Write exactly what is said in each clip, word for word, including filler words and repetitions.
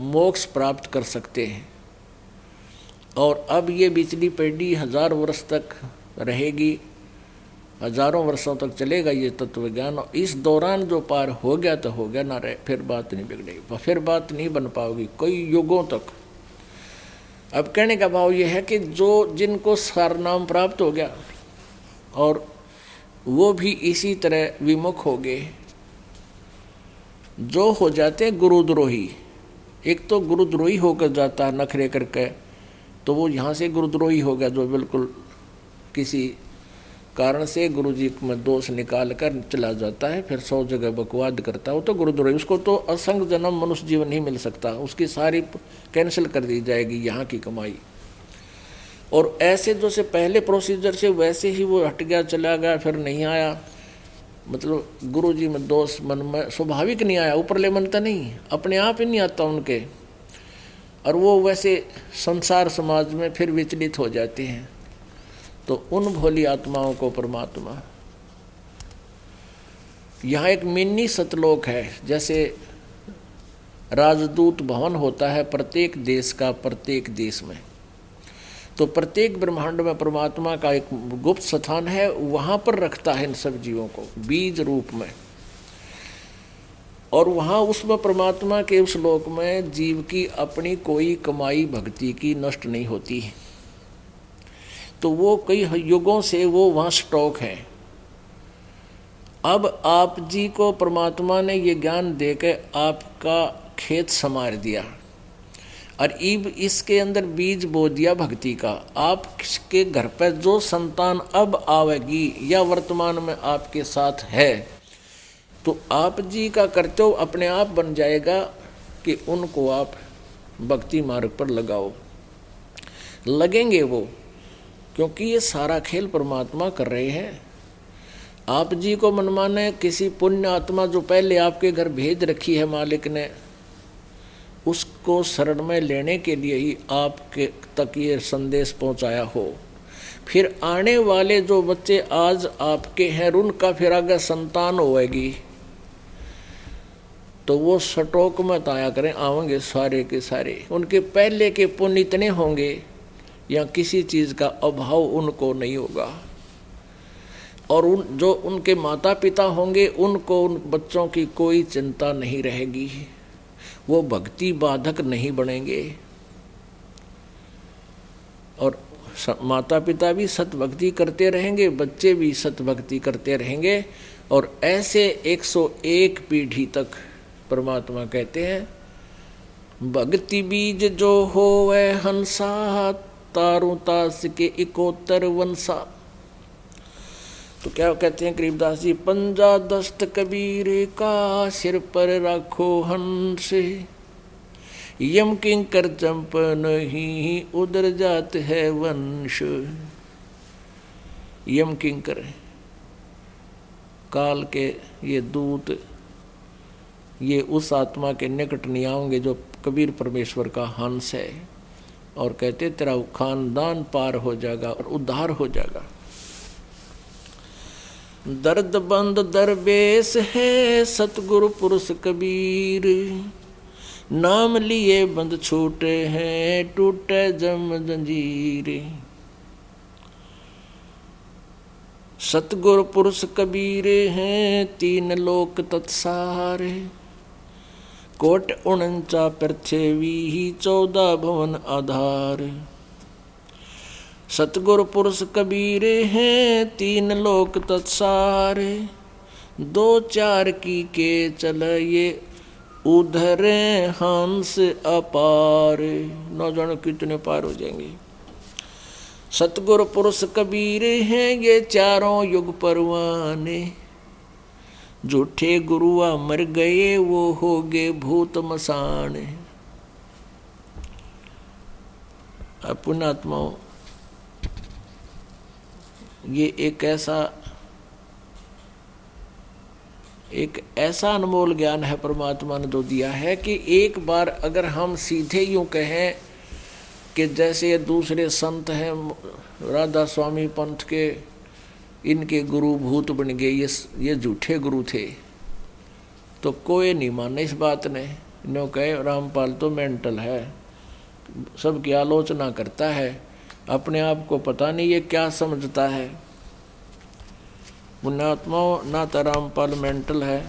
मोक्ष प्राप्त कर सकते हैं। और अब ये बिजली पीढ़ी हजार वर्ष तक रहेगी, हजारों वर्षों तक चलेगा ये तत्व ज्ञान। और इस दौरान जो पार हो गया तो हो गया, ना रहे फिर बात नहीं बिगड़ेगी, फिर बात नहीं बन पाओगी कई युगों तक। अब कहने का भाव ये है कि जो जिनको सार नाम प्राप्त हो गया और वो भी इसी तरह विमुख हो गए, जो हो जाते हैं गुरुद्रोही। एक तो गुरुद्रोही होकर जाता है नखरे करके, तो वो यहाँ से गुरुद्रोही हो गया, जो बिल्कुल किसी कारण से गुरु जी में दोष निकाल कर चला जाता है, फिर सौ जगह बकवाद करता है, वो तो गुरुद्रोही। उसको तो असंग जन्म मनुष्य जीवन नहीं मिल सकता, उसकी सारी कैंसिल कर दी जाएगी यहाँ की कमाई। और ऐसे जो से पहले प्रोसीजर से वैसे ही वो हट गया, चला गया, फिर नहीं आया, मतलब गुरु जी में दोष मन में स्वाभाविक नहीं आया, ऊपर ले मनता नहीं, अपने आप ही नहीं आता उनके, और वो वैसे संसार समाज में फिर विचलित हो जाते हैं। तो उन भोली आत्माओं को परमात्मा, यहाँ एक मिनी सतलोक है, जैसे राजदूत भवन होता है प्रत्येक देश का, प्रत्येक देश में, तो प्रत्येक ब्रह्मांड में परमात्मा का एक गुप्त स्थान है, वहाँ पर रखता है इन सब जीवों को बीज रूप में। और वहाँ उसमें परमात्मा के उस लोक में जीव की अपनी कोई कमाई भक्ति की नष्ट नहीं होती है। तो वो कई युगों से वो वहाँ स्टॉक है। अब आप जी को परमात्मा ने ये ज्ञान देकर आपका खेत संवार दिया और इब इसके अंदर बीज बो दिया भक्ति का। आपके घर पर जो संतान अब आवेगी या वर्तमान में आपके साथ है, तो आप जी का कर्तव्य अपने आप बन जाएगा कि उनको आप भक्ति मार्ग पर लगाओ। लगेंगे वो, क्योंकि ये सारा खेल परमात्मा कर रहे हैं। आप जी को मनमाने किसी पुण्य आत्मा जो पहले आपके घर भेज रखी है मालिक ने, उसको शरण में लेने के लिए ही आपके तक ये संदेश पहुंचाया हो। फिर आने वाले जो बच्चे आज आपके हैं, उनका फिर आगे संतान होएगी, तो वो स्टॉक में ताया करें, आवेंगे सारे के सारे। उनके पहले के पुण्य इतने होंगे या किसी चीज़ का अभाव उनको नहीं होगा। और उन जो उनके माता पिता होंगे, उनको उन बच्चों की कोई चिंता नहीं रहेगी, वो भक्ति बाधक नहीं बनेंगे। और माता पिता भी सत भक्ति करते रहेंगे, बच्चे भी सत भक्ति करते रहेंगे। और ऐसे एक सौ एक पीढ़ी तक परमात्मा कहते हैं, भक्ति बीज जो हो वह हंसा, तारों तास के इकोतर वंशा। तो क्या कहते हैं करीबदास जी, पंजा दस्त कबीर का सिर पर रखो हंस, यम किंकर चंप नहीं उधर जात है वंश। यम किंकर काल के ये दूत, ये उस आत्मा के निकट नहीं आएंगे जो कबीर परमेश्वर का हंस है, और कहते तेरा खानदान पार हो जाएगा और उद्धार हो जाएगा। दर्द बंद दरवेश है सतगुरु पुरुष कबीर, नाम लिए बंद छूटे हैं टूटे जम जंजीर। सतगुरु पुरुष कबीर हैं तीन लोक तत्सारे, कोट उनचा पृथ्वी चौदह भवन आधार। सतगुरु पुरुष कबीर हैं तीन लोक तत्सारे, दो चार की के चल ये उधरे हंस अपार। न जानो कितने पार हो जाएंगे। सतगुरु पुरुष कबीर हैं ये चारों युग परवाने, झूठे गुरुआ मर गए वो हो गए भूत मसान। पुण्यात्माओं, ये एक ऐसा एक ऐसा अनमोल ज्ञान है परमात्मा ने जो दिया है कि एक बार अगर हम सीधे यूं कहें कि जैसे ये दूसरे संत हैं राधा स्वामी पंथ के, इनके गुरु भूत बन गए, ये ये झूठे गुरु थे, तो कोई नहीं माने इस बात ने। इन्हों कहे रामपाल तो मेंटल है, सबकी आलोचना करता है, अपने आप को पता नहीं ये क्या समझता है। पुण्यात्माओं, ना तो रामपाल मेंटल है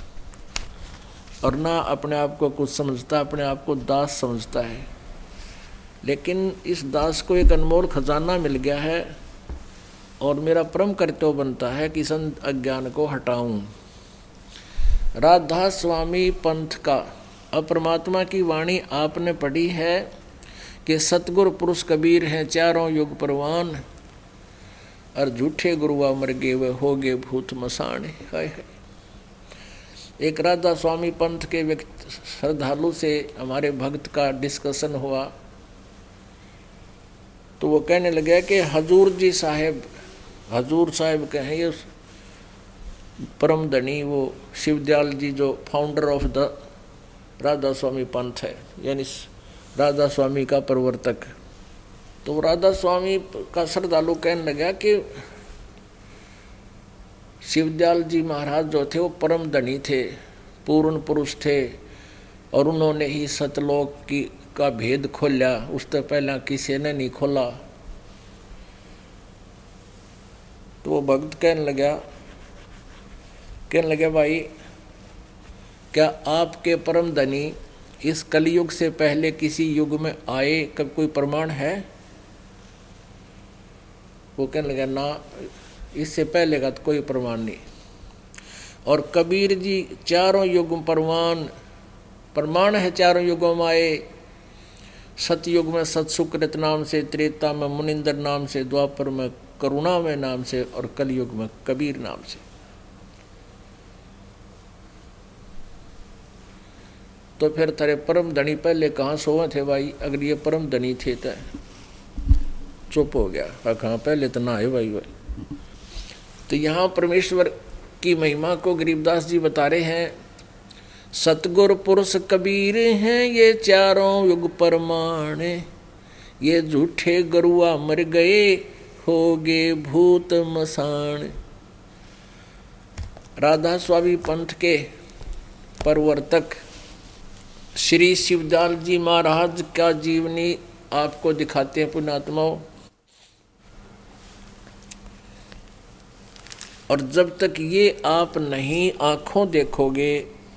और ना अपने आप को कुछ समझता, अपने आप को दास समझता है। लेकिन इस दास को एक अनमोल खजाना मिल गया है और मेरा परम कर्तव्य बनता है कि संत अज्ञान को हटाऊं। राधा स्वामी पंथ का अब परमात्मा की वाणी आपने पढ़ी है कि सतगुरु पुरुष कबीर हैं चारों युग परवान, और झूठे गुरुआ मर गए वे हो गए भूत मसाने। हाय हाय। एक राधा स्वामी पंथ के व्यक्ति श्रद्धालु से हमारे भक्त का डिस्कशन हुआ, तो वो कहने लगे कि हजूर जी साहेब, हजूर साहेब कहें ये परम धनी वो शिवदयाल जी जो founder of the Radha Swami पंथ है, यानी राधा स्वामी का प्रवर्तक। तो राधा स्वामी का श्रद्धालु कहने लगा कि शिवदयाल जी महाराज जो थे वो परम धनी थे, पूर्ण पुरुष थे, और उन्होंने ही सतलोक की का भेद खोला, उससे पहले किसी ने नहीं खोला। तो वो भक्त कहने लगा कहने लगे भाई, क्या आपके परम धनी इस कलयुग से पहले किसी युग में आए, कब कोई प्रमाण है? वो कहने लगा ना, इससे पहले का तो कोई प्रमाण नहीं। और कबीर जी चारों युग प्रमाण प्रमाण है, चारों युगों में आए। सतयुग में सतसुकृत नाम से, त्रेता में मुनिंदर नाम से, द्वापर में करुणा में नाम से, और कलयुग में कबीर नाम से। तो फिर तेरे परम धनी पहले कहाँ सोए थे भाई? अगर ये परम धनी थे तो चुप हो गया, कहाँ पहले तो ना आए भाई भाई। तो यहाँ परमेश्वर की महिमा को गरीबदास जी बता रहे हैं, सतगुर पुरुष कबीर हैं ये चारों युग प्रमाण, ये झूठे गरुआ मर गए हो गए भूत मसान। राधा स्वामी पंथ के प्रवर्तक श्री शिवदयाल जी महाराज का जीवनी आपको दिखाते हैं पुण्यात्माओं। और जब तक ये आप नहीं आंखों देखोगे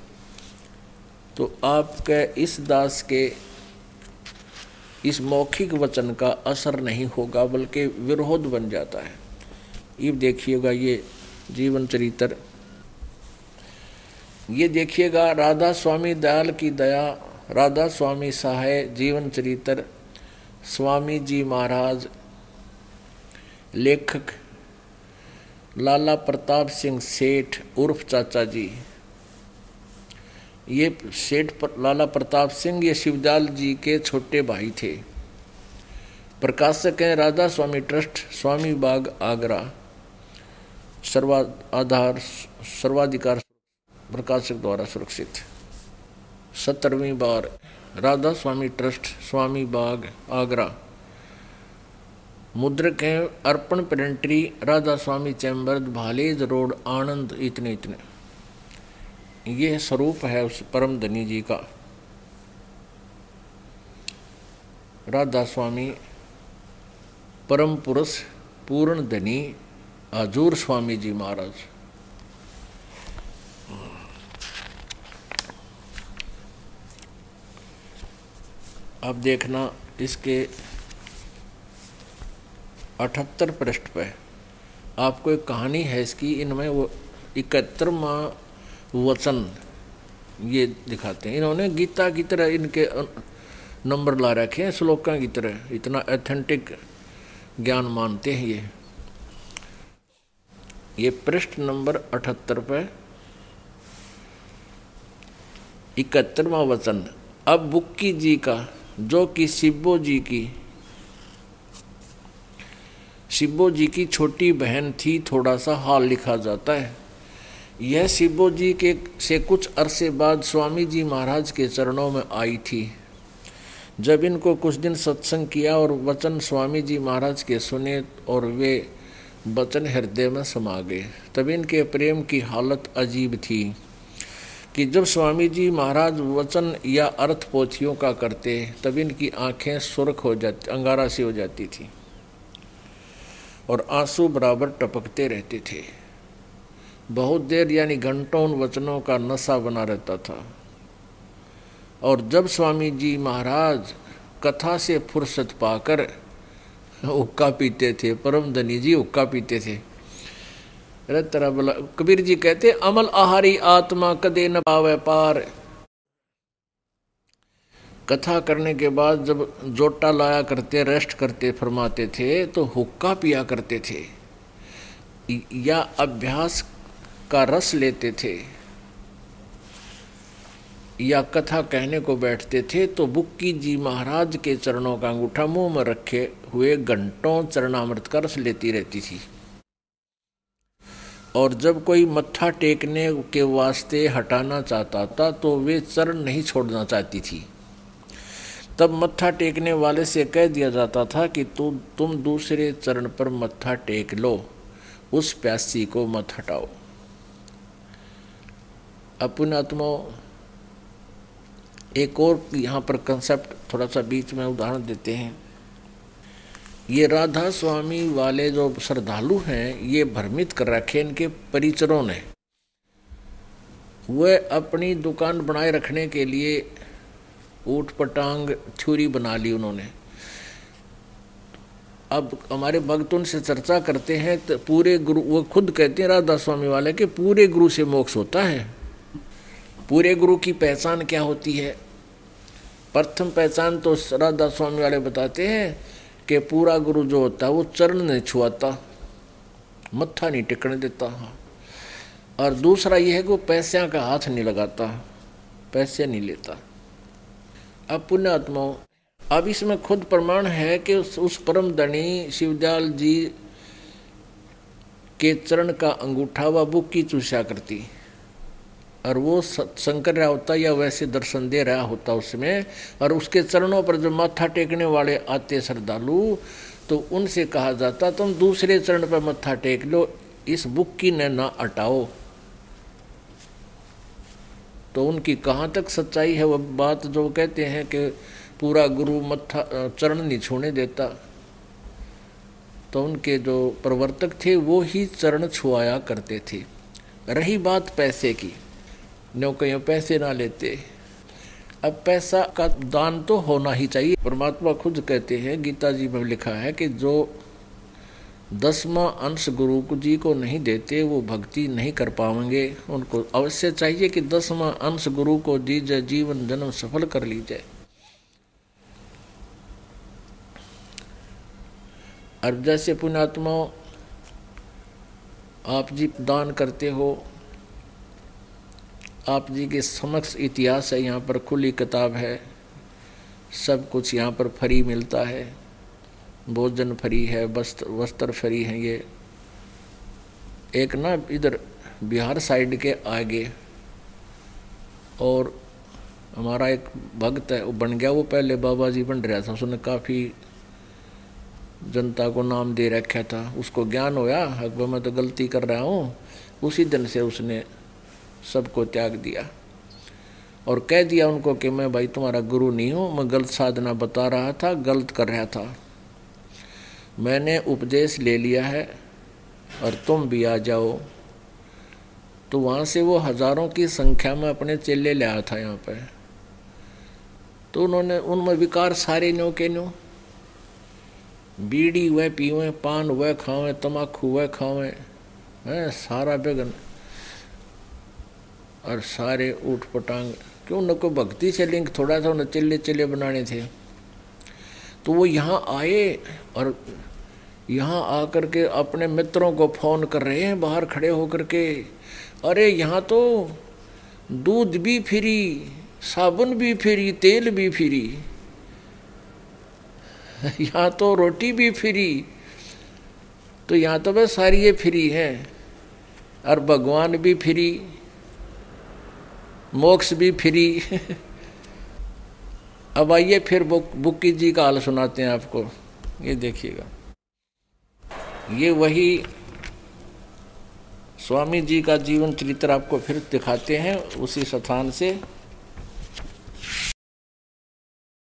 तो आपके इस दास के इस मौखिक वचन का असर नहीं होगा, बल्कि विरोध बन जाता है। ये देखिएगा ये जीवन चरित्र, ये देखिएगा राधा स्वामी दयाल की दया, राधा स्वामी सहाय जीवन चरित्र, स्वामी जी महाराज, लेखक लाला प्रताप सिंह सेठ उर्फ चाचा जी। ये सेठ लाला प्रताप सिंह ये शिवदयाल जी के छोटे भाई थे। प्रकाशक हैं राधा स्वामी ट्रस्ट, स्वामी बाग आगरा, सर्वा आधार सर्वाधिकार प्रकाशक द्वारा सुरक्षित। सत्तरवीं बार राधा स्वामी ट्रस्ट, स्वामी बाग आगरा। मुद्रक हैं Arpan printery, Radha Swami chamber, Bhalej road, Anand. इतने इतने ये स्वरूप है उस परम धनी जी का। राधा स्वामी परम पुरुष पूर्ण धनी हजूर स्वामी जी महाराज। अब देखना इसके अठहत्तर पृष्ठ पे आपको एक कहानी है इसकी। इनमें वो इकहत्तरवां वचन ये दिखाते हैं। इन्होंने गीता की तरह इनके नंबर ला रखे हैं, श्लोका की तरह, इतना ऑथेंटिक ज्ञान मानते हैं ये। ये पृष्ठ नंबर अठहत्तर पे इकहत्तरवां वचन। अब बुक्की जी का, जो कि शिब्बो जी की शिब्बो जी की छोटी बहन थी, थोड़ा सा हाल लिखा जाता है। यह शिब्बो जी के से कुछ अरसे बाद स्वामी जी महाराज के चरणों में आई थी। जब इनको कुछ दिन सत्संग किया और वचन स्वामी जी महाराज के सुने और वे वचन हृदय में समा गए, तब इनके प्रेम की हालत अजीब थी। कि जब स्वामी जी महाराज वचन या अर्थ पोथियों का करते तब इनकी आंखें सुर्ख हो जाती, अंगारा सी हो जाती थी और आंसू बराबर टपकते रहते थे। बहुत देर यानी घंटों उन वचनों का नशा बना रहता था। और जब स्वामी जी महाराज कथा से फुर्सत पाकर हुक्का पीते थे, परम धनी जी हुक्का पीते थे। अरे तेरा बोला कबीर जी कहते अमल आहारी आत्मा कदे न पावे पार। कथा करने के बाद जब जोटा लाया करते, रेस्ट करते फरमाते थे तो हुक्का पिया करते थे या अभ्यास का रस लेते थे या कथा कहने को बैठते थे तो बुक्की जी महाराज के चरणों का अंगूठा मुंह में रखे हुए घंटों चरणामृत का रस लेती रहती थी। और जब कोई मत्था टेकने के वास्ते हटाना चाहता था तो वे चरण नहीं छोड़ना चाहती थी। तब मत्था टेकने वाले से कह दिया जाता था कि तु, तुम दूसरे चरण पर मत्था टेक लो, उस प्यासी को मत हटाओ। अपने आत्मा एक और यहाँ पर कंसेप्ट थोड़ा सा बीच में उदाहरण देते हैं। ये राधा स्वामी वाले जो श्रद्धालु हैं ये भ्रमित कर रखे इनके परिचरों ने। वह अपनी दुकान बनाए रखने के लिए ऊट पटांग थ्योरी बना ली उन्होंने। अब हमारे भक्त उनसे चर्चा करते हैं तो पूरे गुरु, वो खुद कहते हैं राधा स्वामी वाले के पूरे गुरु से मोक्ष होता है। पूरे गुरु की पहचान क्या होती है? प्रथम पहचान तो राधा स्वामी वाले बताते हैं कि पूरा गुरु जो होता है वो चरण नहीं छुआता, मत्था नहीं टेकने देता। और दूसरा यह है कि वो पैसों का हाथ नहीं लगाता, पैसे नहीं लेता। अब पुण्यात्माओं, अब इसमें खुद प्रमाण है कि उस, उस परम धनी शिवदयाल जी के चरण का अंगूठा व बुक्की चूसा करती और वो शंकर रहा होता या वैसे दर्शन दे रहा होता उसमें। और उसके चरणों पर जो माथा टेकने वाले आते श्रद्धालु तो उनसे कहा जाता तुम दूसरे चरण पर मत्था टेक लो, इस बुक्की ने ना हटाओ। तो उनकी कहाँ तक सच्चाई है वह बात जो कहते हैं कि पूरा गुरु मत्था चरण नहीं छूने देता, तो उनके जो प्रवर्तक थे वो ही चरण छुआया करते थे। रही बात पैसे की, नो कहीं पैसे ना लेते। अब पैसा का दान तो होना ही चाहिए। परमात्मा खुद कहते हैं, गीता जी में लिखा है कि जो दसवां अंश गुरु जी को नहीं देते वो भक्ति नहीं कर पाएंगे। उनको अवश्य चाहिए कि दसवां अंश गुरु को दीजिए, जीवन जन्म सफल कर लीजिए। और जैसे पुण्यात्माओं आप जी दान करते हो, आप जी के समक्ष इतिहास है, यहाँ पर खुली किताब है, सब कुछ यहाँ पर फ्री मिलता है, भोजन फ्री है, वस्त्र वस्त्र फ्री है। ये एक ना इधर बिहार साइड के आगे और हमारा एक भक्त है वो बन गया, वो पहले बाबा जी बन रहा था, उसने काफ़ी जनता को नाम दे रखा था। उसको ज्ञान होया अकबर मैं तो गलती कर रहा हूँ, उसी दिन से उसने सबको त्याग दिया और कह दिया उनको कि मैं भाई तुम्हारा गुरु नहीं हूँ, मैं गलत साधना बता रहा था, गलत कर रहा था, मैंने उपदेश ले लिया है और तुम भी आ जाओ। तो वहाँ से वो हजारों की संख्या में अपने चेले ले आया था यहाँ पर। तो उन्होंने उनमें विकार सारे न्यो के न्यो, बीड़ी वह पीवें, पान वह खावें, तम्बाकू वह खावें, हैं सारा बेगन और सारे ऊट पटांग। क्यों न को भक्ति से लिंक थोड़ा सा उन्हें चिल्ले चिल्ले बनाने थे। तो वो यहाँ आए और यहाँ आकर के अपने मित्रों को फ़ोन कर रहे हैं बाहर खड़े होकर के, अरे यहाँ तो दूध भी फ्री, साबुन भी फ्री, तेल भी फ्री, यहाँ तो रोटी भी फ्री, तो यहाँ तो बस सारी ये फ्री है और भगवान भी फ्री, मोक्ष भी फ्री। अब आइए फिर बुक बुक्की जी का हाल सुनाते हैं आपको। ये देखिएगा, ये वही स्वामी जी का जीवन चरित्र आपको फिर दिखाते हैं उसी स्थान से।